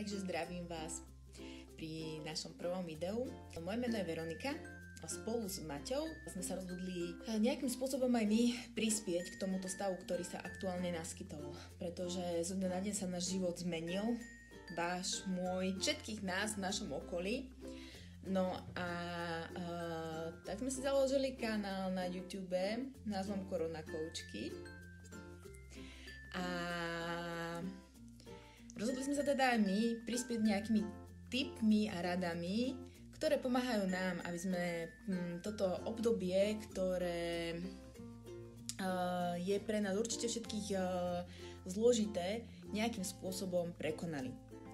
Takže zdravím vás pri našom prvom videu. Moje meno je Veronika a spolu s Maťou sme sa rozhodli nejakým spôsobom aj my prispieť k tomuto stavu, ktorý sa aktuálne naskytol. Pretože zo dňa na deň sa náš život zmenil, váš, môj, všetkých nás v našom okolí. No a tak sme si založili kanál na YouTube názvom Korona Koučky. A rozhodli sme sa teda aj my prispieť nejakými tipmi a radami, ktoré pomáhajú nám, aby sme toto obdobie, ktoré je pre nás určite všetkých zložité, nejakým spôsobom prekonali.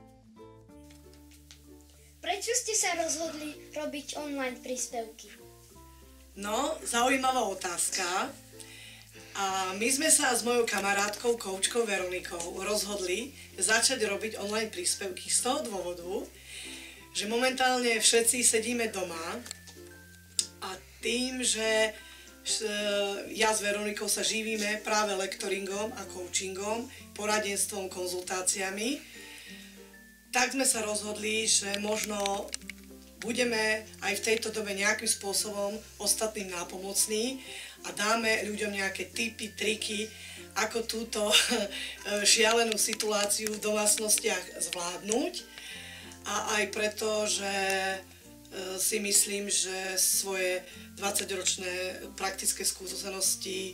Prečo ste sa rozhodli robiť online príspevky? No, zaujímavá otázka. A my sme sa s mojou kamarátkou, koučkou Veronikou rozhodli začať robiť online príspevky z toho dôvodu, že momentálne všetci sedíme doma a tým, že ja s Veronikou sa živíme práve lektoringom a coachingom, poradenstvom, konzultáciami, tak sme sa rozhodli, že možno budeme aj v tejto dobe nejakým spôsobom ostatným nápomocní a dáme ľuďom nejaké tipy, triky, ako túto šialenú situáciu v domácnostiach zvládnuť. A aj preto, že si myslím, že svoje 20-ročné praktické skúsenosti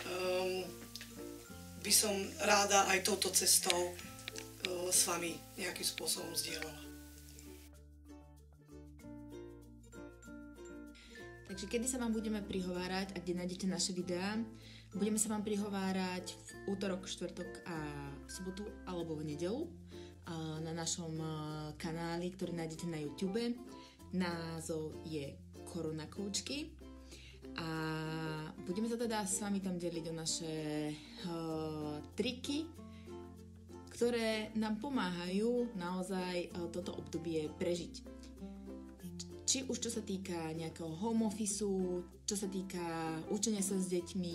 by som ráda aj touto cestou s vami nejakým spôsobom zdieľala. Takže kedy sa vám budeme prihovárať a kde nájdete naše videá? Budeme sa vám prihovárať v útorok, štvrtok a sobotu alebo v nedeľu na našom kanáli, ktorý nájdete na YouTube. Názov je Korona Koučky a budeme sa teda s vami tam deliť o naše triky, ktoré nám pomáhajú naozaj toto obdobie prežiť. Či už čo sa týka nejakého home officeu, čo sa týka učenia sa s deťmi,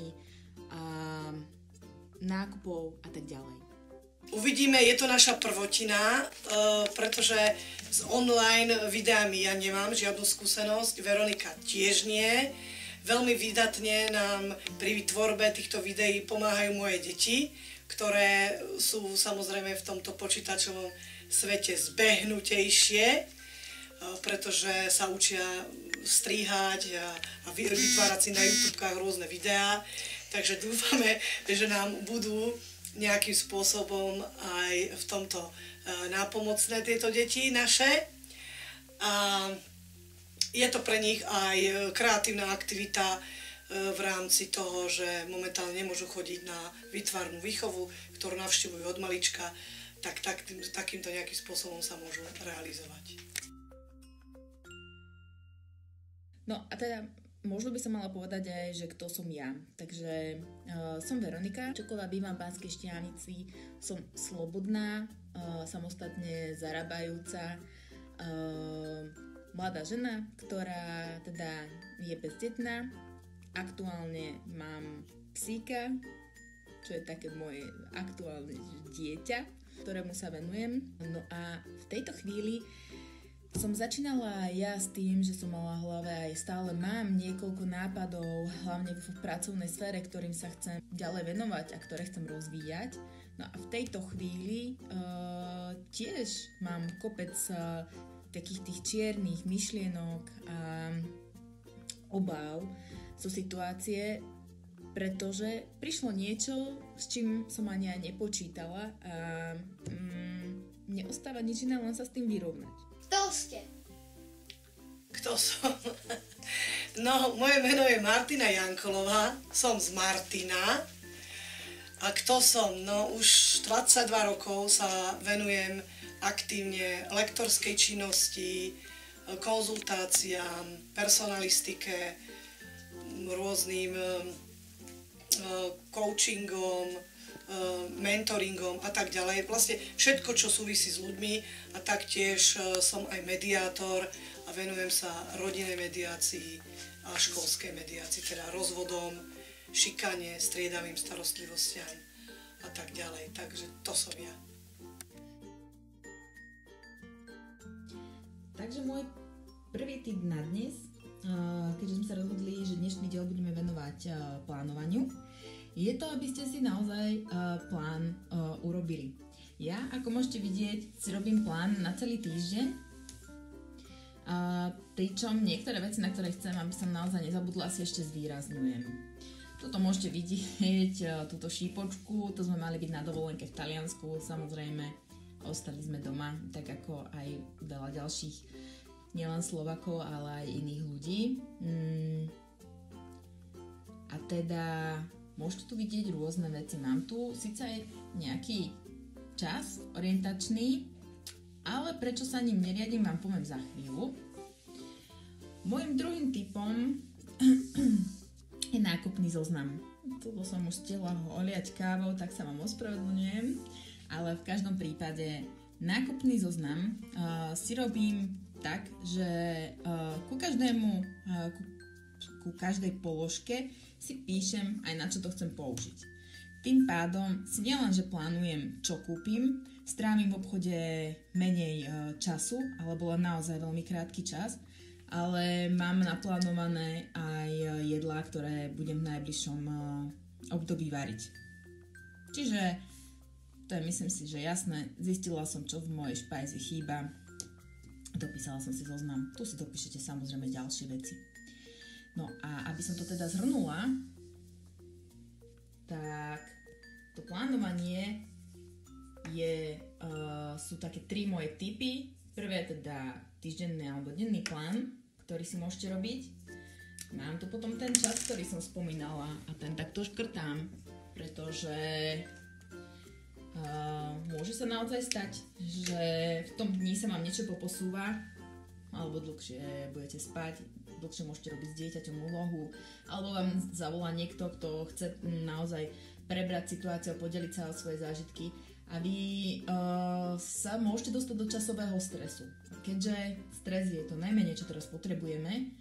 nákupov a tak ďalej. Uvidíme, je to naša prvotina, pretože s online videami ja nemám žiadnu skúsenosť, Veronika tiež nie. Veľmi výdatne nám pri tvorbe týchto videí pomáhajú moje deti, ktoré sú samozrejme v tomto počítačovom svete zbehnutejšie, pretože sa učia strihať a vytvárať si na YouTubekách rôzne videá. Takže dúfame, že nám budú nejakým spôsobom aj v tomto nápomocné tieto deti naše. A je to pre nich aj kreatívna aktivita v rámci toho, že momentálne nemôžu chodiť na výtvarnú výchovu, ktorú navštevujú od malička, tak takýmto nejakým spôsobom sa môžu realizovať. No a teda možno by som mala povedať aj, že kto som ja. Takže som Veronika, čokoľvek bývam v Banskej Štiavnici, som slobodná, samostatne zarábajúca, mladá žena, ktorá teda je bezdetná. Aktuálne mám psíka, čo je také moje aktuálne dieťa, ktorému sa venujem. No a v tejto chvíli som začínala ja s tým, že som mala v hlave aj stále mám niekoľko nápadov, hlavne v pracovnej sfére, ktorým sa chcem ďalej venovať a ktoré chcem rozvíjať. No a v tejto chvíli tiež mám kopec takých tých čiernych myšlienok a obáv zo situácie, pretože prišlo niečo, s čím som ani aj nepočítala a neostáva nič iné, len sa s tým vyrovnať. Kto ste? Kto som? No, moje meno je Martina Jankolová, som z Martina. A kto som? No, už 22 rokov sa venujem aktívne lektorskej činnosti, konzultáciám, personalistike, rôznym coachingom, mentoringom a tak ďalej. Vlastne všetko, čo súvisí s ľuďmi a taktiež som aj mediátor a venujem sa rodinnej mediácii a školskej mediácii, teda rozvodom, šikane, striedavým starostlivostiam a tak ďalej. Takže to som ja. Takže môj prvý tip na dnes, keďže sme sa rozhodli, že dnešný diel budeme venovať plánovaniu, je to, aby ste si naozaj plán urobili. Ja, ako môžete vidieť, si robím plán na celý týždeň, pričom niektoré veci, na ktoré chcem, aby som naozaj nezabudla, si ešte zvýrazňujem. Tuto môžete vidieť túto šípočku, to sme mali byť na dovolenke v Taliansku, samozrejme ostali sme doma, tak ako aj veľa ďalších, nielen Slovakov, ale aj iných ľudí. A teda môžete tu vidieť rôzne veci. Mám tu síce nejaký čas orientačný, ale prečo sa ním neriadím, vám poviem za chvíľu. Môjim druhým tipom je nákupný zoznam. Toto som už stihla ho oliať kávou, tak sa vám ospravedlňujem, ale v každom prípade nákupný zoznam si robím tak, že ku každej položke si píšem aj na čo to chcem použiť. Tým pádom si nielenže plánujem, čo kúpim, strávim v obchode menej času, alebo len naozaj veľmi krátky čas, ale mám naplánované aj jedlá, ktoré budem v najbližšom období variť. Čiže to je, myslím si, že jasné, zistila som, čo v mojej špajzi chýba, dopísala som si zoznam, tu si dopíšete samozrejme ďalšie veci. No a aby som to teda zhrnula, tak to plánovanie sú také 3 moje tipy. Prvé je teda týždenný alebo denný plán, ktorý si môžete robiť. Mám tu potom ten čas, ktorý som spomínala a ten takto škrtám, pretože môže sa naozaj stať, že v tom dni sa vám niečo poposúva, alebo dlhšie budete spať, dlhšie môžete robiť s dieťaťom úlohu, alebo vám zavolá niekto, kto chce naozaj prebrať situáciu a podeliť sa o svoje zážitky a vy sa môžete dostať do časového stresu. Keďže stres je to najmenej, čo teraz potrebujeme,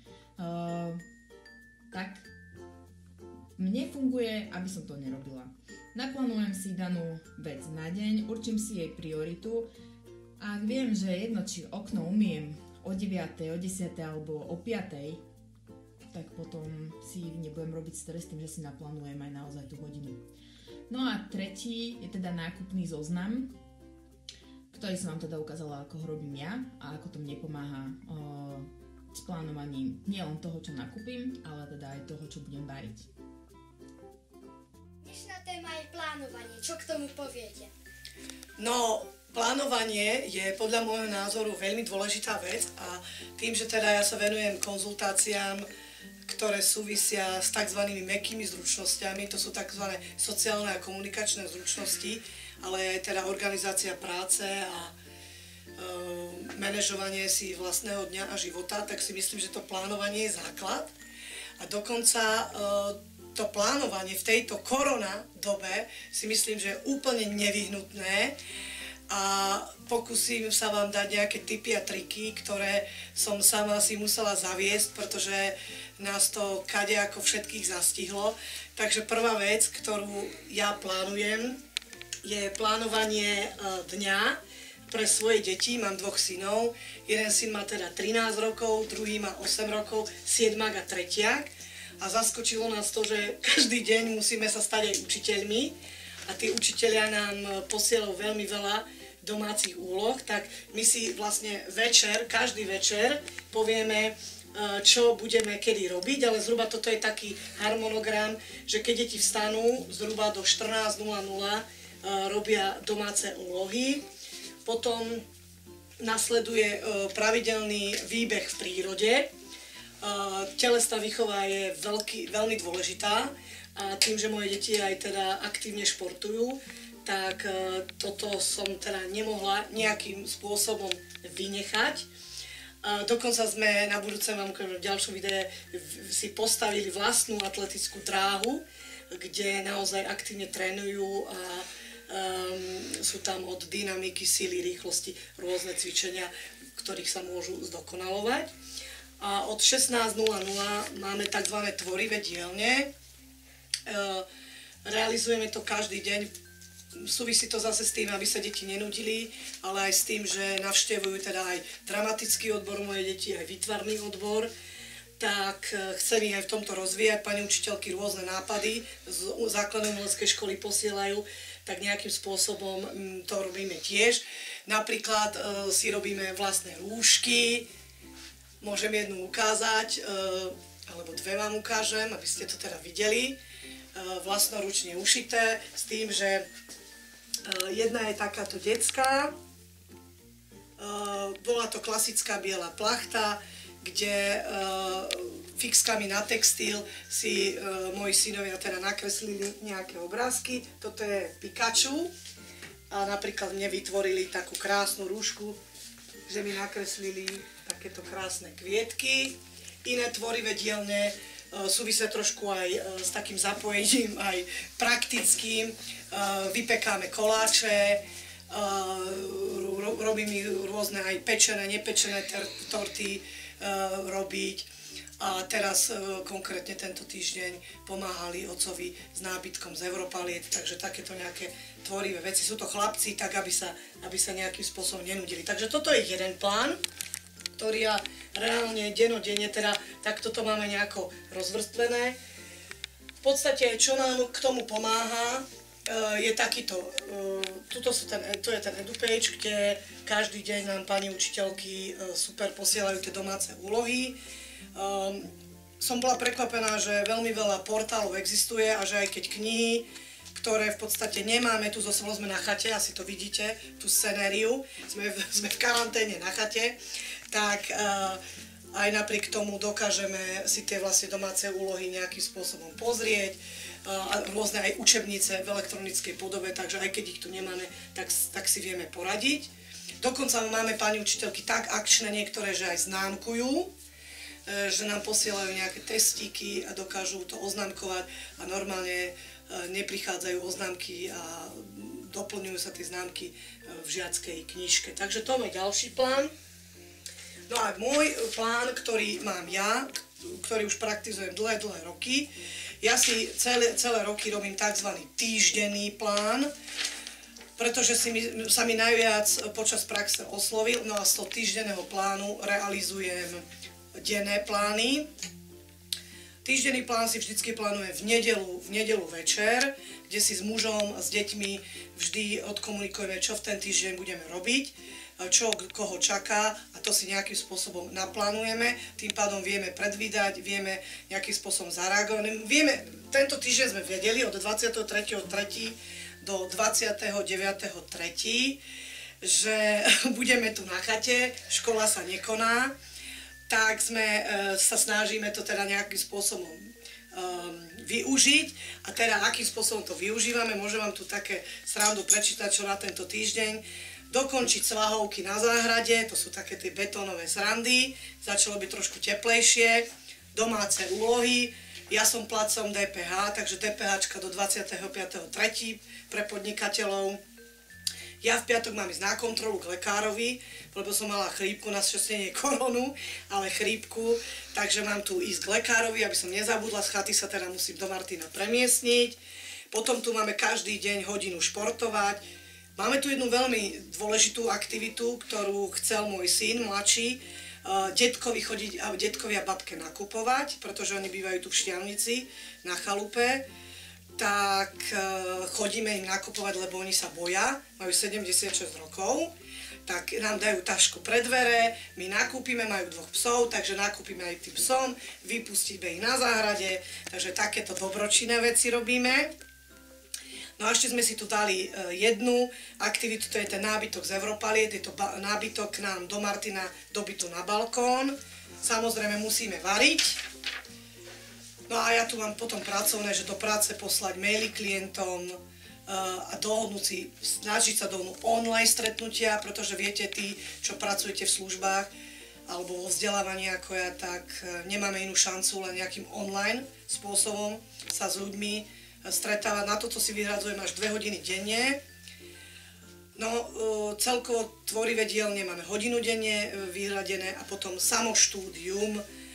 tak mne funguje, aby som to nerobila. Naplánujem si danú vec na deň, určím si jej prioritu a ak viem, že jedno, či okno umiem o 9, o 10 alebo o 5, tak potom si nebudem robiť stres tým, že si naplánujem aj naozaj tú hodinu. No a tretí je teda nákupný zoznam, ktorý som vám teda ukázala, ako ho robím ja a ako to mne pomáha s plánovaním nielen toho, čo nakúpim, ale teda aj toho, čo budem variť. Dnešná téma je plánovanie. Čo k tomu poviete? No, plánovanie je podľa môjho názoru veľmi dôležitá vec a tým, že teda ja sa venujem konzultáciám, ktoré súvisia s tzv. Mäkkými zručnosťami, to sú tzv. Sociálne a komunikačné zručnosti, ale aj teda organizácia práce a manažovanie si vlastného dňa a života, tak si myslím, že to plánovanie je základ. A dokonca to plánovanie v tejto korona dobe si myslím, že je úplne nevyhnutné a pokúsim sa vám dať nejaké tipy a triky, ktoré som sama si musela zaviesť, pretože nás to kadejako všetkých zastihlo. Takže prvá vec, ktorú ja plánujem, je plánovanie dňa pre svoje deti. Mám 2 synov. Jeden syn má teda 13 rokov, druhý má 8 rokov, 7-ak a 3-ak. A zaskočilo nás to, že každý deň musíme sa stať aj učiteľmi a tí učitelia nám posielajú veľmi veľa domácich úloh, tak my si vlastne každý večer povieme, čo budeme kedy robiť, ale zhruba toto je taký harmonogram, že keď deti vstanú, zhruba do 14:00 robia domáce úlohy. Potom nasleduje pravidelný výbeh v prírode. Telesná výchova je veľmi dôležitá a tým, že moje deti aj teda aktívne športujú, tak toto som teda nemohla nejakým spôsobom vynechať. Dokonca sme na budúce, vám v ďalšom videu, si postavili vlastnú atletickú dráhu, kde naozaj aktívne trénujú a sú tam od dynamiky, síly, rýchlosti rôzne cvičenia, ktorých sa môžu zdokonalovať. A od 16:00 máme tzv. Tvorivé dielne. Realizujeme to každý deň súvisí to zase s tým, aby sa deti nenudili, ale aj s tým, že navštevujú teda aj dramatický odbor moje deti, aj výtvarný odbor, tak chcem ich aj v tomto rozvíjať. Pani učiteľky rôzne nápady z základnej umeleckej školy posielajú, tak nejakým spôsobom to robíme tiež. Napríklad si robíme vlastné rúšky, môžem jednu ukázať, alebo dve vám ukážem, aby ste to teda videli. Vlastnoručne ušité, s tým, že jedna je takáto detská, bola to klasická biela plachta, kde fixkami na textil si moji synovia teda nakreslili nejaké obrázky. Toto je Pikachu a napríklad mne vytvorili takú krásnu rúšku, že mi nakreslili takéto krásne kvietky. Iné tvorivé dielne súvisia trošku aj s takým zapojením, aj praktickým. Vypekáme koláče, robím rôzne aj pečené, nepečené torty robiť. A teraz konkrétne tento týždeň pomáhali otcovi s nábytkom z Europaliet, takže takéto nejaké tvorivé veci. Sú to chlapci, tak aby sa nejakým spôsobom nenudili. Takže toto je jeden plán, ktorý ja reálne denodenne, teda takto to máme nejako rozvrstvené. V podstate, čo nám k tomu pomáha, je takýto, to je ten EduPage, kde každý deň nám pani učiteľky super posielajú tie domáce úlohy. Som bola prekvapená, že veľmi veľa portálov existuje a že aj keď knihy, ktoré v podstate nemáme, tu sme na chate, asi to vidíte, tú scenériu, sme v karanténe na chate, tak aj napriek tomu dokážeme si tie vlastne domáce úlohy nejakým spôsobom pozrieť, a rôzne aj učebnice v elektronickej podobe, takže aj keď ich tu nemáme, tak si vieme poradiť. Dokonca máme pani učiteľky tak akčné niektoré, že aj známkujú, že nám posielajú nejaké testíky a dokážu to oznámkovať a normálne neprichádzajú oznámky a doplňujú sa tie známky v žiackej knižke. Takže to je ďalší plán. No a môj plán, ktorý mám ja, ktorý už praktizujem dlhé roky, ja si celé roky robím tzv. Týždenný plán, pretože sa mi najviac počas praxe oslovil, no a z toho týždenného plánu realizujem denné plány. Týždenný plán si vždycky plánujem v nedeľu večer, kde si s mužom a s deťmi vždy odkomunikujeme, čo v ten týždeň budeme robiť, čo koho čaká a to si nejakým spôsobom naplánujeme. Tým pádom vieme predvídať, vieme nejakým spôsobom zareagovať. Tento týždeň sme vedeli od 23.3. do 29.3., že budeme tu na chate, škola sa nekoná, tak sa snažíme to teda nejakým spôsobom využiť. A teda akým spôsobom to využívame, môžem vám tu také srandu prečítať, čo na tento týždeň. Dokončiť svahovky na záhrade, to sú také tie betónové srandy, začalo byť trošku teplejšie, domáce úlohy. Ja som platcom DPH, takže DPH do 25.3. pre podnikateľov. Ja v piatok mám ísť na kontrolu k lekárovi, lebo som mala chrípku, našťastie nie koronu, ale chrípku, takže mám tu ísť k lekárovi, aby som nezabudla, z chaty sa teda musím do Martina premiestniť. Potom tu máme každý deň hodinu športovať. Máme tu jednu veľmi dôležitú aktivitu, ktorú chcel môj syn, mladší, detkovi a babke nakupovať, pretože oni bývajú tu v Štiavnici, na chalupe. Tak chodíme im nakupovať, lebo oni sa boja, majú 76 rokov, tak nám dajú tašku pred dvere, my nakúpime, majú 2 psov, takže nakúpime aj tým psom, vypustíme ich na záhrade, takže takéto dobročinné veci robíme. No a ešte sme si tu dali jednu aktivitu, to je ten nábytok z Europaliet, je to nábytok k nám do Martina do bytu na balkón. Samozrejme musíme variť. No a ja tu mám potom pracovné, že do práce poslať maily klientom a dohodnúť si, snažiť sa dohodnúť online stretnutia, pretože viete, tí, čo pracujete v službách alebo vo vzdelávaní ako ja, tak nemáme inú šancu len nejakým online spôsobom sa s ľuďmi stretávať. Na toto si vyhradzujem až 2 hodiny denne. No, celkovo tvorivé dielne máme hodinu denne vyhradené a potom samoštúdium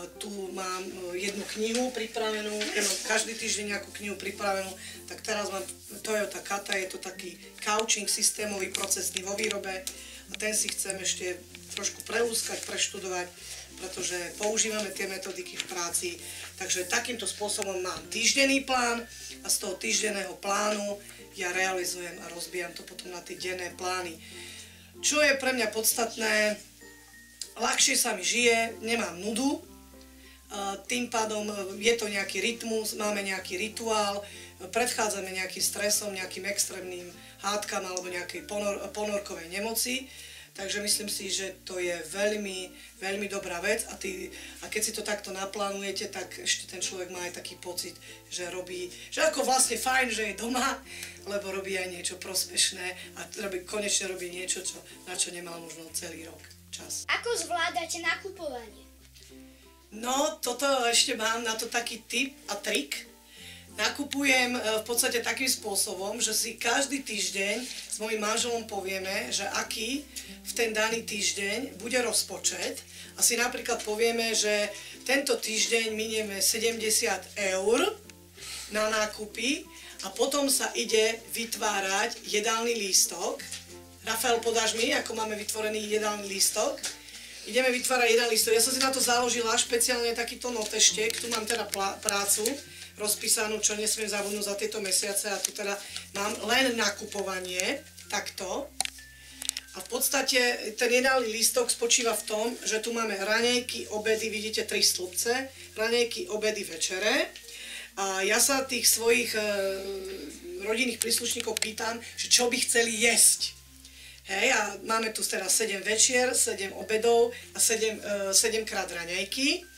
Tu mám jednu knihu pripravenú, každý týždeň nejakú knihu pripravenú, tak teraz mám Toyota Kata, je to taký coaching systémový, procesný vo výrobe a ten si chcem ešte trošku prelúskať, preštudovať, pretože používame tie metodiky v práci. Takže takýmto spôsobom mám týždenný plán a z toho týždenného plánu ja realizujem a rozbijam to potom na tie denné plány. Čo je pre mňa podstatné, ľahšie sa mi žije, nemám nudu, tým pádom je to nejaký rytmus, máme nejaký rituál, predchádzame nejakým stresom, nejakým extrémnym hádkam alebo nejakej ponorkovej nemoci. Takže myslím si, že to je veľmi, veľmi dobrá vec a keď si to takto naplánujete, tak ešte ten človek má aj taký pocit, že robí, že ako vlastne fajn, že je doma, lebo robí aj niečo prospešné a konečne robí niečo, na čo nemal možno celý rok čas. Ako zvládate nakupovanie? No, toto ešte mám na to taký tip a trik. Nakupujem v podstate takým spôsobom, že si každý týždeň s mojím manželom povieme, že aký v ten daný týždeň bude rozpočet a si napríklad povieme, že tento týždeň minieme 70 € na nákupy a potom sa ide vytvárať jedálny lístok. Rafael, podáš mi, ako máme vytvorený jedálny lístok? Ideme vytvárať jedálny lístok. Ja som si na to založila špeciálne takýto noteštek, tu mám teda prácu rozpísanú, čo nesmiem zabudnúť za tieto mesiace a tu teda mám len nakupovanie, takto. A v podstate ten jedálny lístok spočíva v tom, že tu máme raňajky, obedy, vidíte 3 stĺpce, raňajky, obedy, večere. A ja sa tých svojich rodinných príslušníkov pýtam, že čo by chceli jesť. Hej, a máme tu teda 7 večer, 7 obedov a 7 krát raňajky.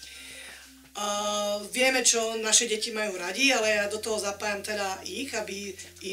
Vieme, čo naše deti majú radi, ale ja do toho zapájam teda ich, aby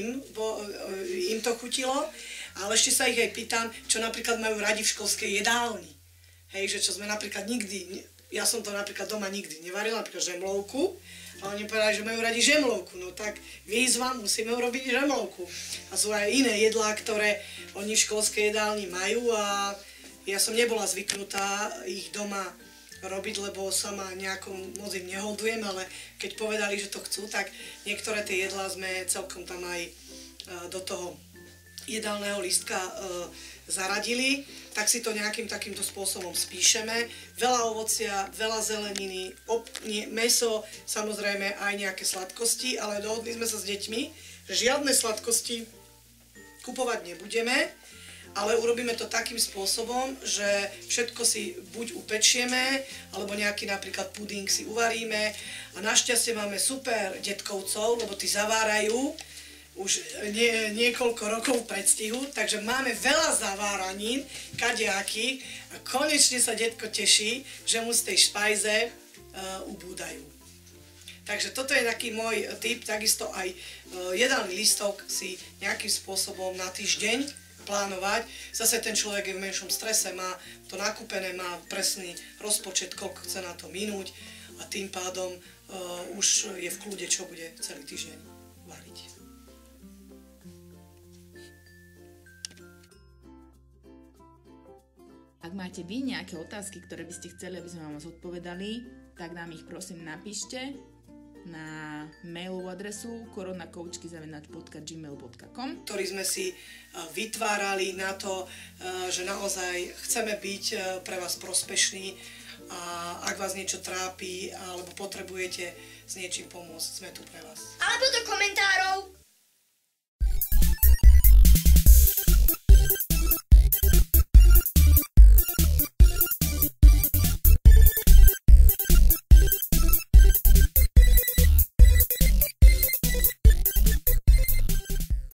im to chutilo. Ale ešte sa ich aj pýtam, čo napríklad majú radi v školskej jedálni. Hej, že čo sme napríklad nikdy, ja som to napríklad doma nikdy nevarila, napríklad žemlovku, a oni povedali, že majú radi žemlovku, no tak výzva, musíme urobiť žemlovku. A sú aj iné jedlá, ktoré oni v školskej jedálni majú a ja som nebola zvyknutá ich doma robiť, lebo sama nejako moc im neholdujem, ale keď povedali, že to chcú, tak niektoré tie jedlá sme celkom tam aj do toho jedálneho lístka zaradili, tak si to nejakým takýmto spôsobom spíšeme. Veľa ovocia, veľa zeleniny, mäso, samozrejme aj nejaké sladkosti, ale dohodli sme sa s deťmi, že žiadne sladkosti kupovať nebudeme, ale urobíme to takým spôsobom, že všetko si buď upečieme, alebo nejaký napríklad puding si uvaríme. A našťastie máme super detkovcov, lebo tí zavárajú už niekoľko rokov v predstihu, takže máme veľa zaváranín, kadejakých a konečne sa detko teší, že mu z tej špajze ubúdajú. Takže toto je taký môj tip, takisto aj jedálny lístok si nejakým spôsobom na týždeň plánovať. Zase ten človek je v menšom strese, má to nakúpené, má presný rozpočet, koľko chce na to minúť a tým pádom už je v kľude, čo bude celý týždeň variť. Ak máte vy nejaké otázky, ktoré by ste chceli, aby sme vám zodpovedali, tak nám ich prosím napíšte na mailovú adresu koronacoachky@gmail.com, ktorý sme si vytvárali na to, že naozaj chceme byť pre vás prospešní a ak vás niečo trápi alebo potrebujete s niečím pomôcť, sme tu pre vás. Alebo do